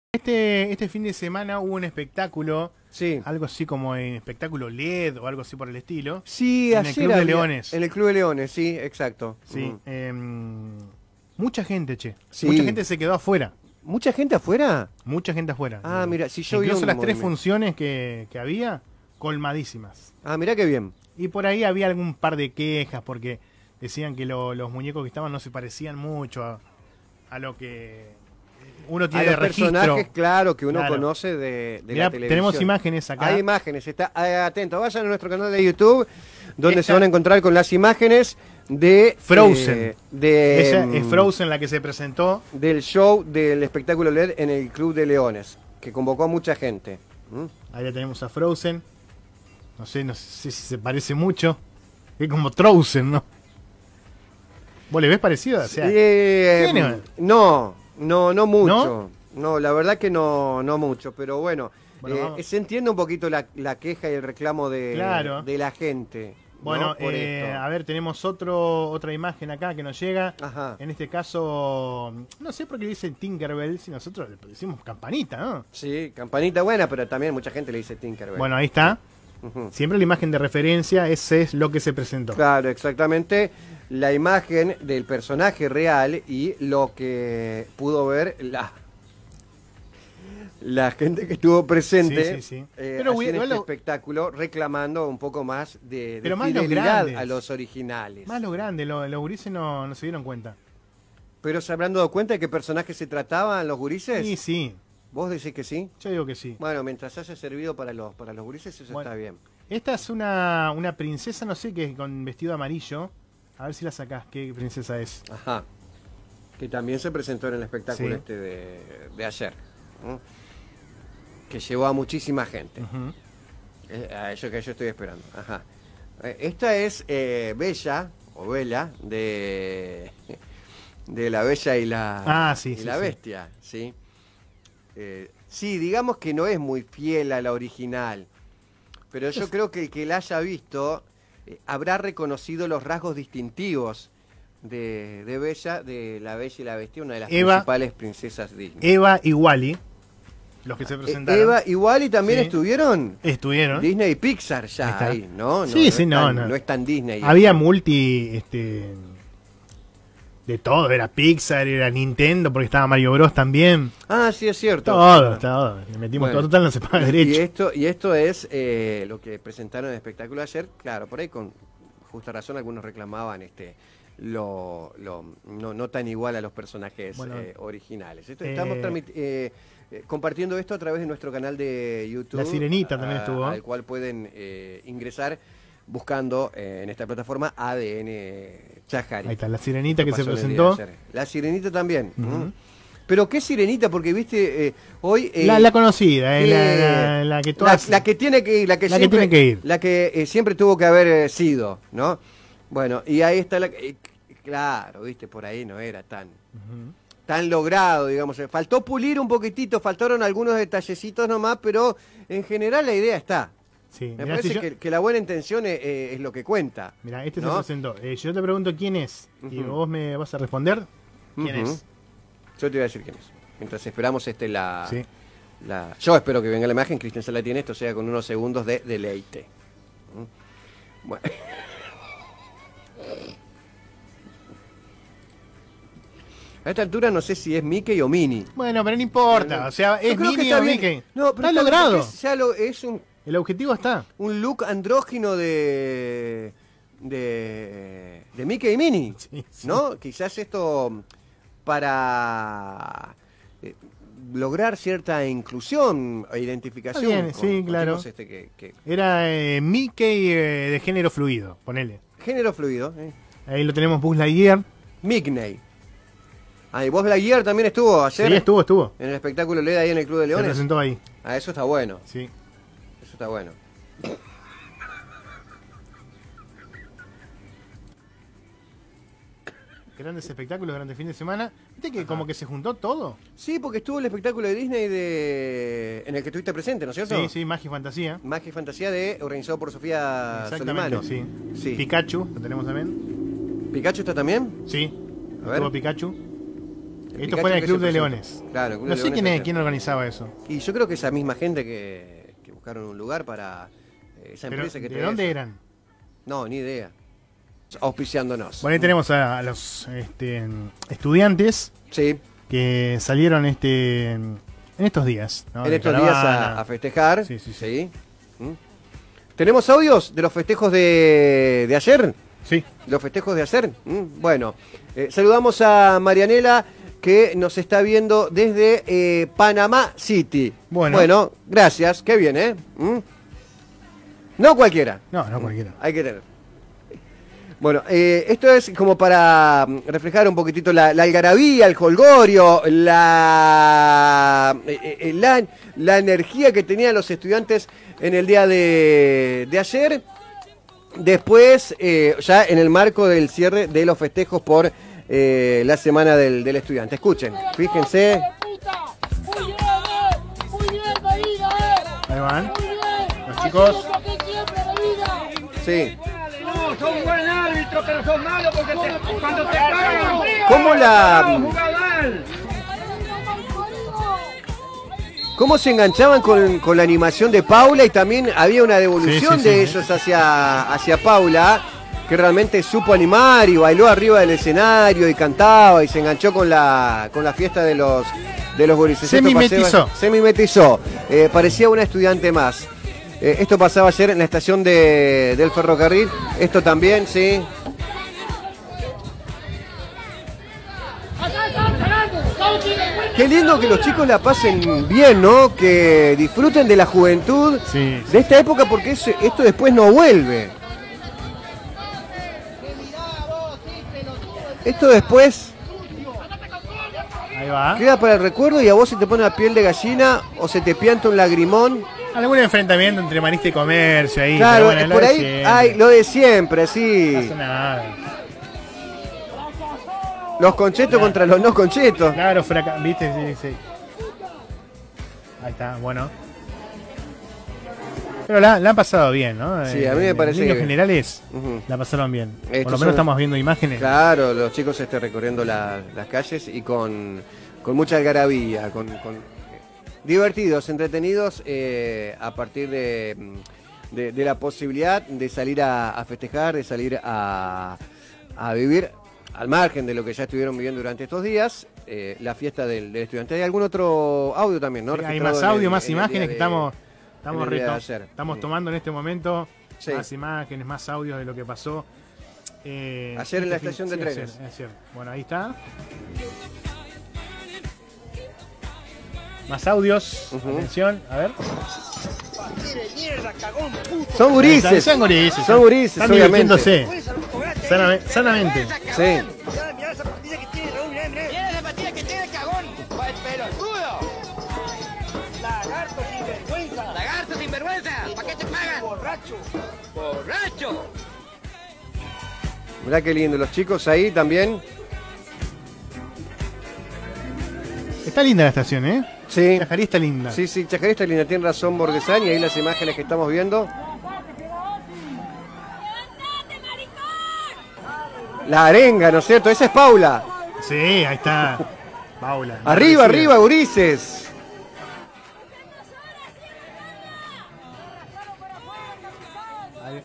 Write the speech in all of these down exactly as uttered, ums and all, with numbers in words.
Este, este fin de semana hubo un espectáculo, Sí. algo así como en espectáculo L E D o algo así por el estilo. Sí, En el ayer Club de había- Leones. En el Club de Leones, sí, exacto. Sí, Mm. em, mucha gente, che. Sí. Mucha gente se quedó afuera. ¿Mucha gente afuera? Mucha gente afuera. Ah, Eh, mira, si yo vi Incluso un las tres movimiento. funciones que, que había, colmadísimas. Ah, mira qué bien. Y por ahí había algún par de quejas porque decían que lo- los muñecos que estaban no se parecían mucho a, a lo que uno A tiene los de registro. personajes, claro, que uno Claro. conoce de, de Mirá, la televisión. tenemos imágenes acá. Hay imágenes, está eh, atento. Vayan a nuestro canal de YouTube, donde Esta- se van a encontrar con las imágenes de Frozen. eh, de, Ella mm, es Frozen la que se presentó. del show del espectáculo L E D en el Club de Leones, que convocó a mucha gente. ¿Mm? Ahí la tenemos a Frozen. No sé, no sé si se parece mucho. Es como Frozen, ¿no? ¿Vos le ves parecido? O sea, Eh, ¿tiene? No, no, no mucho. ¿No? la verdad que no, no mucho, pero bueno, Bueno, eh, vamos. se entiende un poquito la, la queja y el reclamo de, Claro. de la gente. ¿no? bueno, Por eh, esto. a ver, tenemos otro otra imagen acá que nos llega. Ajá. En este caso, no sé por qué le dicen Tinkerbell si nosotros le decimos campanita, ¿no? Sí, campanita buena, pero también mucha gente le dice Tinkerbell. Bueno, ahí está. Ujú. Siempre la imagen de referencia, ese es lo que se presentó. Claro, exactamente. La imagen del personaje real y lo que pudo ver la, la gente que estuvo presente Sí, sí, sí. eh, Pero, allí en igual este lo- espectáculo, reclamando un poco más de, de Pero más los fidelidad grandes. a los originales. Más lo grande, lo- los gurises no, no se dieron cuenta. Pero ¿se habrán dado cuenta de qué personajes se trataban los gurises? Sí, sí, ¿Vos decís que sí? yo digo que sí. Bueno, mientras haya servido para los, para los gurises, eso Bueno. está bien. Esta es una, una princesa, no sé, que con vestido amarillo. A ver si la sacás, qué princesa es. Ajá. Que también se presentó en el espectáculo Sí. este de, de ayer. ¿no? Que llevó a muchísima gente. Ujú. Eh, a eso que yo estoy esperando. Ajá. Eh, esta es eh, Bella, o Bella, de, de La Bella y la, Ah, sí, y sí, la sí. Bestia. ¿sí? Eh, sí, digamos que no es muy fiel a la original. Pero yo Es- creo que el que la haya visto eh, habrá reconocido los rasgos distintivos de, de Bella, de La Bella y la Bestia, una de las Eva- principales princesas Disney. Eva y Wally, los que se Eh, presentaron, Eva y Wally también Sí. estuvieron. estuvieron. Disney y Pixar Ahí ya está. ahí, ¿no? Sí, es sí, no, tan- no. No es tan Disney. Había multi, este, de todo, era Pixar, era Nintendo, porque estaba Mario Bros también. Ah, sí, es cierto. Todo, todo. Le metimos Bueno. todo, total no se paga Y derecho. esto, y esto es eh, lo que presentaron en el espectáculo ayer. Claro, por ahí con justa razón algunos reclamaban este lo, lo no, no tan igual a los personajes Bueno, eh, originales. Esto, eh, estamos transmit- eh, eh, compartiendo esto a través de nuestro canal de YouTube. La Sirenita también a- estuvo. Al cual pueden eh, ingresar buscando eh, en esta plataforma A D N Chajari. Ahí está, la sirenita que se Pasó en el día presentó. de ayer. La Sirenita también. Ujú. ¿Mm? Pero qué Sirenita, porque viste, eh, hoy... eh, La, la conocida, eh, la, eh, la- la que la, todas... la que tiene que ir, la que, La que siempre, tiene que ir. La que eh, siempre tuvo que haber eh, sido, ¿no? Bueno, y ahí está la... eh, claro, viste, por ahí no era tan... Ujú. tan logrado, digamos. eh, Faltó pulir un poquitito, faltaron algunos detallecitos nomás, pero en general la idea está. Sí, Me mirá, parece si yo- que, que la buena intención es, eh, es lo que cuenta. mirá, este ¿no? se presentó. Eh, yo te pregunto quién es y Ujú. vos me vas a responder quién Ujú. es. Yo te voy a decir quién es. Mientras esperamos este la... Sí. La- yo espero que venga la imagen, Cristian se la tiene, esto sea con unos segundos de deleite. ¿Mm? Bueno. A esta altura no sé si es Mickey o Minnie. Bueno, pero no importa. O sea, Yo es creo que Minnie está o bien. Mickey. No, pero está está bien, logrado. porque es, ya lo- es un, El objetivo está. un look andrógino de, de, de Mickey y Minnie. Sí, sí. ¿No? Quizás esto para eh, lograr cierta inclusión e identificación. Está bien, con- sí, con claro. tipos este que, que- Era eh, Mickey eh, de género fluido, ponele. género fluido. ¿eh? Ahí lo tenemos Buzz Lightyear. Mickey. Ah, y vos Lightyear también estuvo ayer Sí, estuvo, estuvo. en el espectáculo L E D ahí en el Club de Se Leones. presentó ahí. Ah, eso está bueno. Sí. Eso está bueno. Grandes espectáculos, grandes fines de semana. ¿Viste que como que se juntó todo? Sí, porque estuvo el espectáculo de Disney de en el que estuviste presente, ¿no es cierto? Sí, sí, magia y fantasía. Magia y Fantasía de organizado por Sofía Exactamente, Solimano. sí. Sí. Pikachu, lo tenemos también. ¿Pikachu está también? Sí. A ver. Estuvo Pikachu. Esto Pikachu fue en el que Club se de presentó. Leones. Claro, el Club No de sé quién, es, Leones. quién organizaba eso. Y yo creo que esa misma gente que, que buscaron un lugar para eh, esa Pero, empresa que ¿de traía dónde eso. eran? No, ni idea. Auspiciándonos. Bueno, ahí tenemos a, a los este, estudiantes Sí, que salieron este en estos días. ¿no? en De estos días caravana. a, a festejar. Sí, sí, sí. ¿Mm? ¿Tenemos audios de los festejos de, de ayer? Sí. Los festejos de ayer. ¿Mm? Bueno, eh, saludamos a Marianela que nos está viendo desde eh, Panamá City. Bueno. Bueno, gracias. Qué bien, ¿eh? ¿Mm? No cualquiera. No, no cualquiera. Hay que tener. Bueno, eh, esto es como para mm, reflejar un poquitito la, la algarabía, el jolgorio, la, eh, eh, la, la energía que tenían los estudiantes en el día de, de ayer. Después, eh, ya en el marco del cierre de los festejos por eh, la semana del, del estudiante. Escuchen, fíjense. Muy bien, eh. Muy bien, Medina, eh. Ahí van. Muy bien. Los chicos. Haciendo que siempre, Medina. Sí. No, sos buen árbitro, pero sos malo porque te- cuando te pagan, ¿Cómo la, jugás mal. cómo se enganchaban con, con la animación de Paula y también había una devolución Sí, sí, de sí. ellos hacia, hacia Paula, que realmente supo animar y bailó arriba del escenario y cantaba y se enganchó con la, con la fiesta de los, de los gurises. Se Esto mimetizó. pasaba- Se mimetizó. Eh, parecía una estudiante más. Eh, esto pasaba ayer en la estación de, del ferrocarril. Esto también, sí. Acá estamos ganando. Estamos teniendo- Qué lindo que los chicos la pasen bien, ¿no? Que disfruten de la juventud Sí. de esta época porque es- esto después no vuelve. Esto después Ahí va. queda para el recuerdo y a vos se te pone la piel de gallina o se te pianta un lagrimón. Algún enfrentamiento entre marista y comercio ahí. Claro, pero bueno, es lo por de ahí siempre. hay lo de siempre, No sí. pasa nada. Los conchetos contra los no conchetos. Claro, fraca... ¿Viste? Sí, sí. Ahí está, bueno. Pero la, la han pasado bien, ¿no? Sí, a mí me parece En líneas que- generales Ujú. la pasaron bien. Por Estos lo son- menos estamos viendo imágenes. Claro, los chicos estén recorriendo la- las calles y con, con mucha algarabía, con, con, eh, divertidos, entretenidos, eh, a partir de, mm, de- de la posibilidad de salir a, a festejar, de salir a, a vivir al margen de lo que ya estuvieron viviendo durante estos días, eh, la fiesta del, del estudiante. ¿Hay algún otro audio también, no? Sí, hay Registrado más en el- audio, más en el día imágenes que de- estamos, estamos, en el día de reto- ayer. estamos Mm. tomando en este momento Sí. más imágenes, más audios de lo que pasó. eh, Ayer en la este fin- estación de sí, trenes. ayer, ayer. Bueno, ahí está. Más audios. Ujú. Atención, a ver. Son gurises. Son gurises. Son gurises, Están obviamente. divirtiéndose. Saname- sanamente. Sí. Mirá esa patilla que tiene, Raúl, mirá, mirá. Mira la patilla que tiene el cagón. ¡Pelotudo! Lagarto sin vergüenza. ¡Lagarto sin vergüenza! ¿Para qué te pagan? Borracho. ¡Borracho! Mirá qué lindo, los chicos ahí también. Está linda la estación, ¿eh? Sí. Chajarí está linda. Sí, sí, Chajarí está linda, tiene razón Borgesán, y ahí las imágenes que estamos viendo. La arenga, ¿no es cierto? Esa es Paula. Sí, ahí está. Paula. Arriba, Merecida. arriba, gurises. Ahí,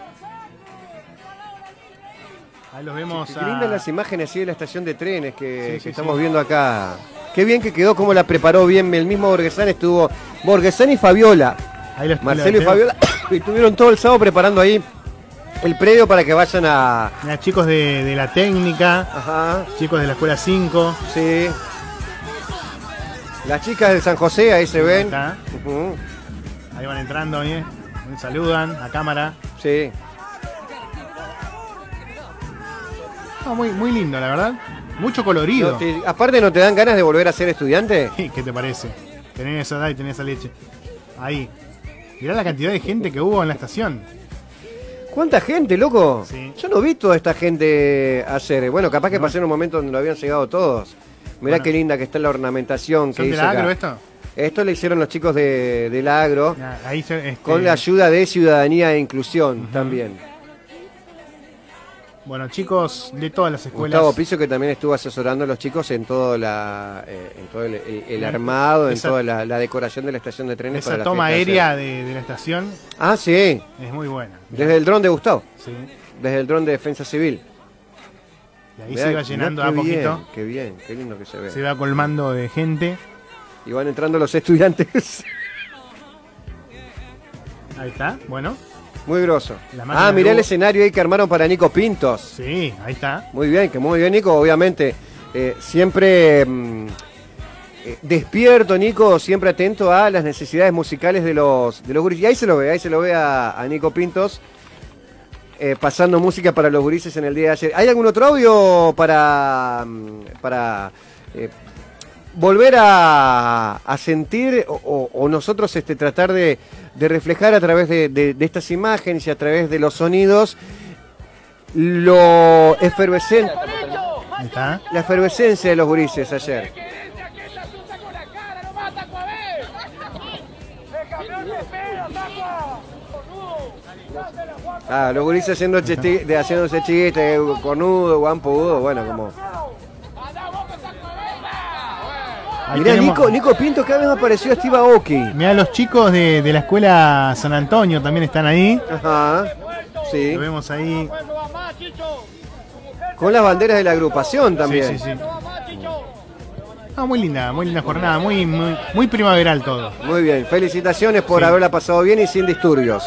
ahí los vemos. Qué a- lindas las imágenes así de la estación de trenes que, Sí, que sí, estamos sí. viendo acá. Qué bien que quedó, cómo la preparó bien. El mismo Borgesán estuvo. Borgesán y Fabiola. Ahí los- Marcelo y los- Fabiola. Y estuvieron todo el sábado preparando ahí el predio para que vayan a. Mirá, chicos de, de la técnica, Ajá, chicos de la escuela cinco. sí. Las chicas de San José, ahí se ven. Acá. Ujú, Ahí van entrando, ¿eh? Saludan a cámara. sí. No, muy, muy lindo, la verdad. Mucho colorido. No te- aparte, ¿no te dan ganas de volver a ser estudiante? ¿Qué te parece? Tenés esa edad y tenés esa leche. Ahí. Mirá la cantidad de gente que hubo en la estación. ¿Cuánta gente, loco? Sí. Yo no vi toda esta gente ayer. Bueno, capaz que No. pasé en un momento donde lo habían llegado todos. Mirá Bueno. qué linda que está la ornamentación que ¿Son hizo del agro acá. esto? Esto lo hicieron los chicos de, del agro, Mirá, ahí se, este, con la ayuda de Ciudadanía e Inclusión Ujú. también. Bueno, chicos de todas las escuelas. Gustavo Piso, que también estuvo asesorando a los chicos en todo, la, eh, en todo el, el- el armado, en Esa- toda la, la decoración de la estación de trenes. Esa para la toma fiesta aérea de- de, de la estación Ah, sí, es muy buena. desde el dron de Gustavo, Sí. desde el dron de Defensa Civil. Y ahí Mirá, se va mirá llenando qué a poquito. bien, qué bien, qué lindo que se ve. Se va colmando de gente. Y van entrando los estudiantes. Ahí está, bueno. Muy grosso. La máquina Ah, mirá de el luz. escenario ahí que armaron para Nico Pintos. Sí, ahí está. Muy bien, que muy bien, Nico, obviamente. eh, siempre mm, eh, despierto, Nico, siempre atento a las necesidades musicales de los, de los gurises. Y ahí se lo ve, ahí se lo ve a, a Nico Pintos eh, pasando música para los gurises en el día de ayer. ¿Hay algún otro audio para, mm, para eh, volver a, a sentir o, o- o nosotros este, tratar de, de reflejar a través de, de- de estas imágenes y a través de los sonidos lo efervescente, Ahí está. la efervescencia de los gurises ayer? Ah, los gurises haciendo chisti- de, haciéndose chistes, cornudo, guampudo, bueno, como... Ahí Mirá, tenemos- Nico, Nico Pinto cada vez me apareció Steve Aoki. Mirá, los chicos de, de la escuela San Antonio también están ahí. Ajá, sí. Lo vemos ahí. Con las banderas de la agrupación Sí, también. sí, sí. Ah, muy linda, muy linda jornada, muy, muy, muy primaveral todo. Muy bien, felicitaciones por Sí. haberla pasado bien y sin disturbios.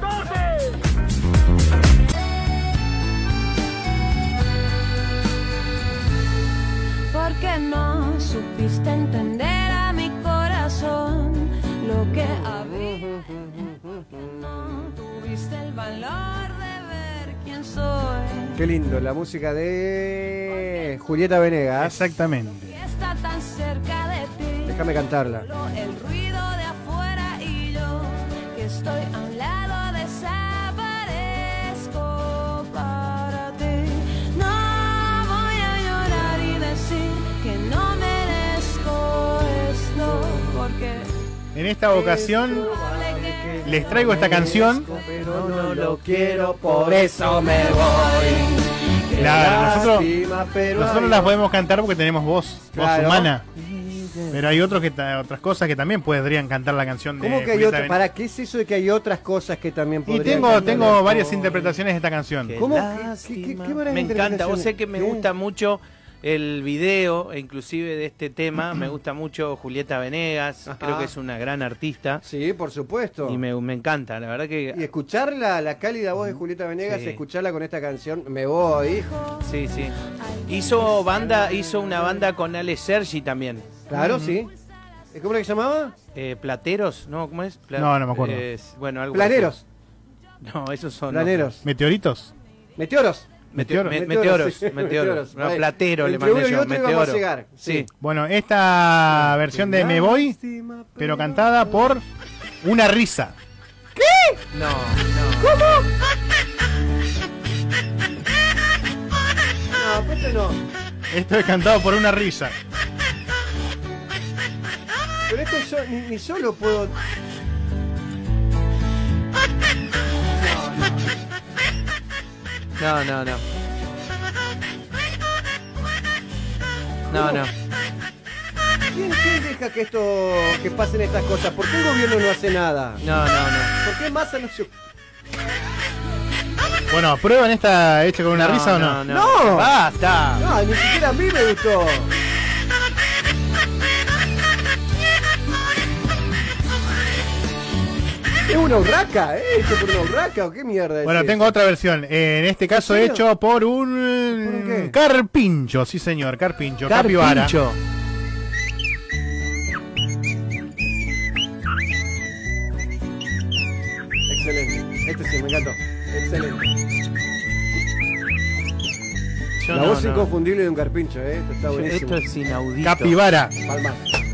Porque no supiste entender a mi corazón lo que había. No tuviste el valor de ver quién soy. Qué lindo, la música de Julieta Venegas. Exactamente. Y está tan cerca de ti. Déjame cantarla. Solo el ruido de afuera y yo que estoy a un lado desaparezco para ti. No voy a llorar y decir que no merezco esto porque En esta ocasión les traigo esta canción. Pero no lo quiero, por eso me voy. La- nosotros Lástima, pero nosotros hay- las podemos cantar porque tenemos voz, voz Claro. humana. Pero hay otros que ta- otras cosas que también podrían cantar la canción de ¿Cómo que hay Julieta otra? Venegas. ¿Para qué es eso de que hay otras cosas que también Y podrían tengo, cantar? tengo varias interpretaciones de esta canción. ¿Cómo? ¿Qué- Lástima. qué- qué- qué maravilla me encanta, interpretación? vos sé que me ¿Qué? gusta mucho el video, e inclusive de este tema, me gusta mucho Julieta Venegas, Ajá. creo que es una gran artista Sí, por supuesto. y me, me encanta, la verdad Y que escucharla, la cálida voz de Julieta Venegas, Sí. escucharla con esta canción, me voy. sí, sí. Hizo banda, hizo una banda con Ale Sergi también. Claro, sí. ¿Cómo era que se llamaba? Eh, Plateros, ¿no? ¿Cómo es? Pla- No, no me acuerdo. es- bueno, algo Planeros. así. No, esos son Planeros. ¿Meteoritos? Meteoros. Meteo- me- Meteoros, meteoros, sí, meteoros. meteoros. No, Ahí. platero le Entre uno mandé y yo, otro íbamos a meteoro. llegar, sí. Sí. Bueno, esta versión de Me Voy, pero cantada por Una Risa. No, no. No, pues esto no. Esto es cantado por Una Risa. Pero esto yo ni, ni yo lo puedo. No, no, no. No, no. ¿Quién, quién deja que esto, que pasen estas cosas? ¿Por qué el gobierno no hace nada? No, no, no. ¿Por qué Massa no se... Bueno, ¿aprueban esta hecha con una No, risa o no? no? ¡No! ¡Basta! No, ni siquiera a mí me gustó. Es una urraca, ¿eh? ¿Hecho por una urraca o qué mierda es Bueno, eso? tengo otra versión. En este caso serio? hecho por ¿Por un qué? carpincho, sí señor, carpincho, capibara. Carpincho. Excelente. Este sí, me encantó. Excelente. Yo La no, voz no. inconfundible de un carpincho, ¿eh? Esto está buenísimo. Esto es inaudito. Capibara. Palmas.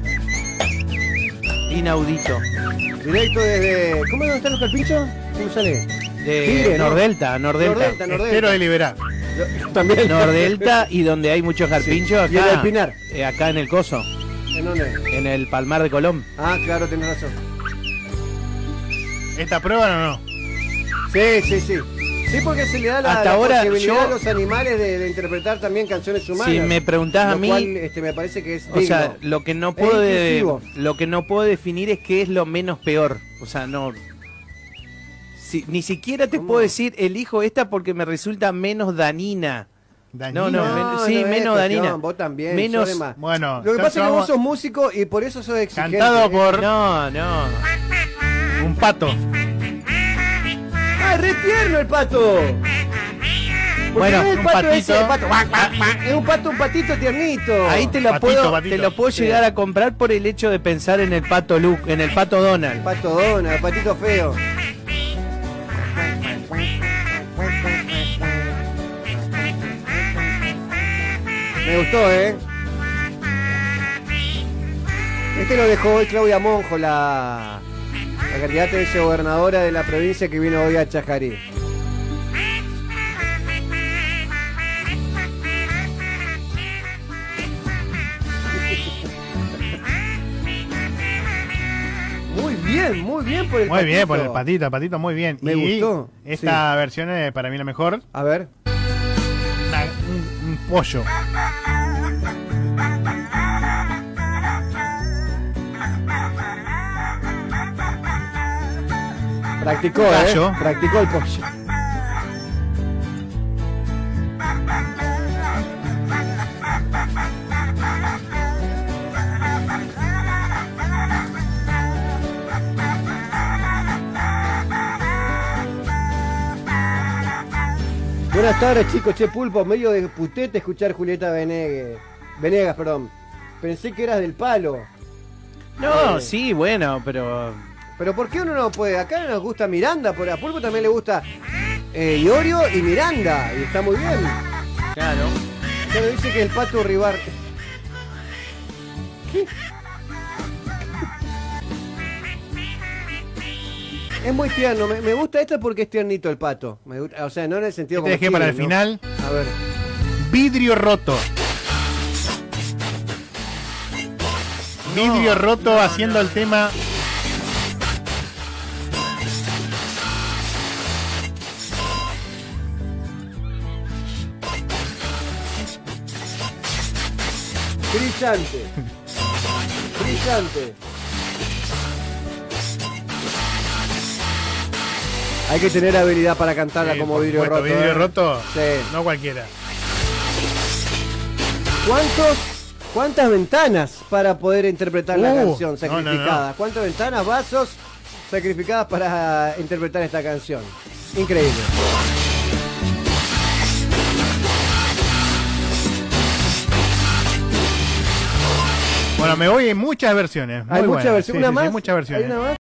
Inaudito. Directo desde... ¿Cómo es donde están los carpinchos? ¿Cómo sale? De Tigre, ¿no? Nordelta, Nordelta. Nordelta, Nordelta. Estero de Liberá. También. Nordelta y donde hay muchos carpinchos Sí. Y en acá. el Pinar. eh, acá en el Coso, ¿En dónde? en el Palmar de Colón. Ah, claro, tenés razón. ¿Esta prueba o no? Sí, sí, sí. Sí, porque se le da la, Hasta la ahora posibilidad yo- a los animales de, de interpretar también canciones humanas. Si me preguntás a lo mí, cual, este, me parece que es o sea, digno. lo que no Es puedo inclusivo. lo que no puedo definir es qué es lo menos peor. O sea, no. Si, ni siquiera te ¿Cómo? puedo decir elijo esta porque me resulta menos danina. Dañino. No, no, men- sí, es menos cuestión, danina. Vos también, Menos- sos de más. Bueno, Lo que pasa es que entonces vos sos vamos- músico y por eso sos exigente. Cantado ¿eh? por No, no. un pato. ¡Ah, re tierno el pato! Porque Bueno, no es el un pato patito. ese, el pato, guac, guac, guac, es un pato, un patito tiernito. Ahí te lo Patito, puedo, patito. te lo puedo Sí. llegar a comprar por el hecho de pensar en el pato Luke, en el pato Donald. Pato Dona, el patito feo. Me gustó, ¿eh? Este lo dejó hoy Claudia Monjo, la, la candidata de gobernadora de la provincia que vino hoy a Chajarí. Muy bien, muy bien por el Muy bien, patito. por el patito, el patito, muy bien. Me y gustó, Esta versión es para mí la mejor. A ver. Una- un, un pollo. Practicó, Un ¿eh? gallo. Practicó el pollo. Buenas tardes, chicos. Che, Pulpo, medio de putete escuchar Julieta Venegas. Venegas, perdón. Pensé que eras del palo. No, Eh. sí, bueno, pero Pero ¿por qué uno no puede? Acá nos gusta Miranda, por a Pulpo también le gusta eh, Iorio y Miranda. Y está muy bien. claro. Pero dice que el pato Rivar. ¿Qué? Es muy tierno, me, me gusta esto porque es tiernito el pato. Me gusta, o sea, no en el sentido Te dejé para el comestible, ¿no? final. A ver. Vidrio roto. Vidrio roto haciendo el tema. Brillante. Brillante. Hay que tener habilidad para cantarla Sí, como por vidrio supuesto, roto. Vidrio ¿eh? roto. Sí. No cualquiera. ¿Cuántos, ¿Cuántas ventanas para poder interpretar la Uh, canción no, no, no. sacrificadas? ¿Cuántas ventanas, vasos sacrificadas para interpretar esta canción? Increíble. Bueno, me voy en muchas versiones. Muy Hay muchas buenas. versiones. Sí, ¿Una sí, sí, más? muchas versiones. ¿Hay una más?